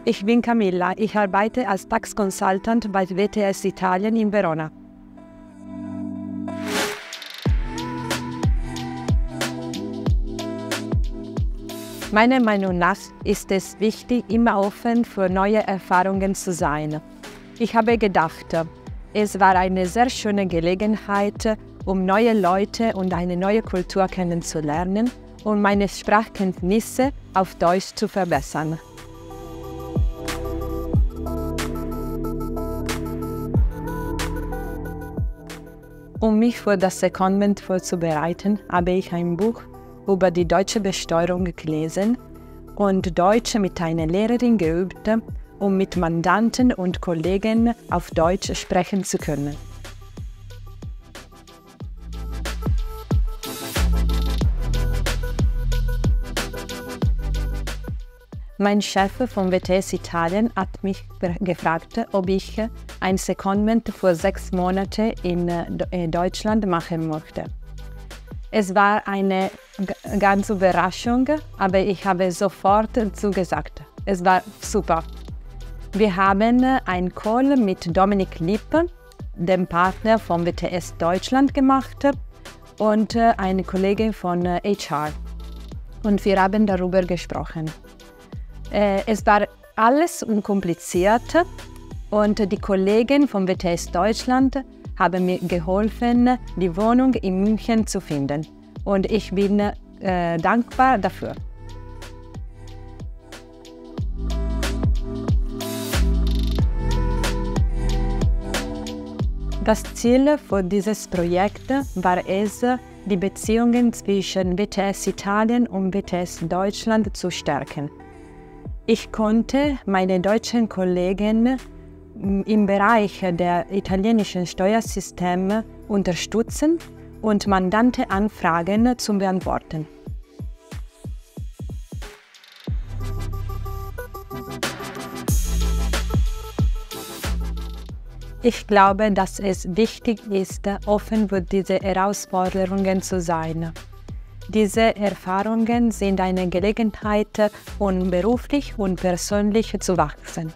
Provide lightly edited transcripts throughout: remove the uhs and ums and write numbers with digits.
Ich bin Camilla, ich arbeite als Tax Consultant bei WTS Italien in Verona. Meiner Meinung nach ist es wichtig, immer offen für neue Erfahrungen zu sein. Ich habe gedacht, es war eine sehr schöne Gelegenheit, um neue Leute und eine neue Kultur kennenzulernen und meine Sprachkenntnisse auf Deutsch zu verbessern. Um mich für das Secondment vorzubereiten, habe ich ein Buch über die deutsche Besteuerung gelesen und Deutsch mit einer Lehrerin geübt, um mit Mandanten und Kollegen auf Deutsch sprechen zu können. Mein Chef von WTS Italien hat mich gefragt, ob ich ein Secondment für 6 Monate in Deutschland machen möchte. Es war eine ganz Überraschung, aber ich habe sofort zugesagt. Es war super. Wir haben einen Call mit Dominik Lipp, dem Partner von WTS Deutschland, gemacht und eine Kollegin von HR. Und wir haben darüber gesprochen. Es war alles unkompliziert und die Kollegen von WTS Deutschland haben mir geholfen, die Wohnung in München zu finden. Und ich bin dankbar dafür. Das Ziel für dieses Projekt war es, die Beziehungen zwischen WTS Italien und WTS Deutschland zu stärken. Ich konnte meine deutschen Kollegen im Bereich der italienischen Steuersysteme unterstützen und Mandantenanfragen zu beantworten. Ich glaube, dass es wichtig ist, offen für diese Herausforderungen zu sein. Diese Erfahrungen sind eine Gelegenheit, um beruflich und persönlich zu wachsen.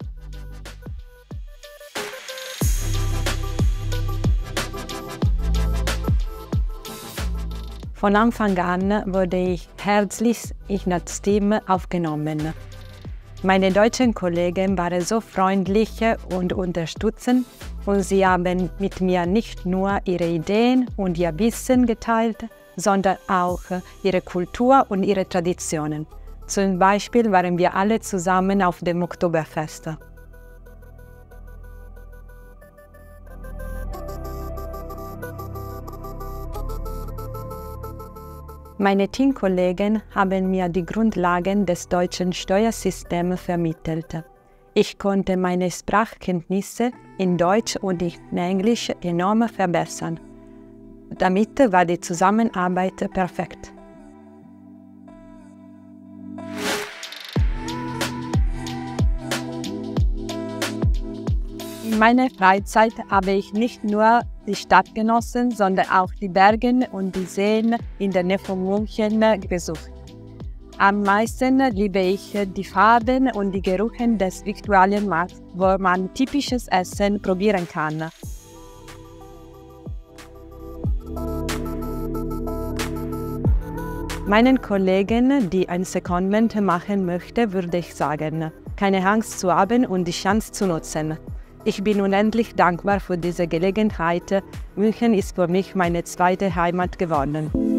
Von Anfang an wurde ich herzlich in das Team aufgenommen. Meine deutschen Kollegen waren so freundlich und unterstützend und sie haben mit mir nicht nur ihre Ideen und ihr Wissen geteilt, sondern auch ihre Kultur und ihre Traditionen. Zum Beispiel waren wir alle zusammen auf dem Oktoberfest. Meine Teamkollegen haben mir die Grundlagen des deutschen Steuersystems vermittelt. Ich konnte meine Sprachkenntnisse in Deutsch und in Englisch enorm verbessern. Damit war die Zusammenarbeit perfekt. In meiner Freizeit habe ich nicht nur die Stadt genossen, sondern auch die Berge und die Seen in der Nähe von München besucht. Am meisten liebe ich die Farben und die Gerüche des Viktualienmarkts, wo man typisches Essen probieren kann. Meinen Kollegen, die ein Secondment machen möchten, würde ich sagen, keine Angst zu haben und die Chance zu nutzen. Ich bin unendlich dankbar für diese Gelegenheit. München ist für mich meine zweite Heimat geworden.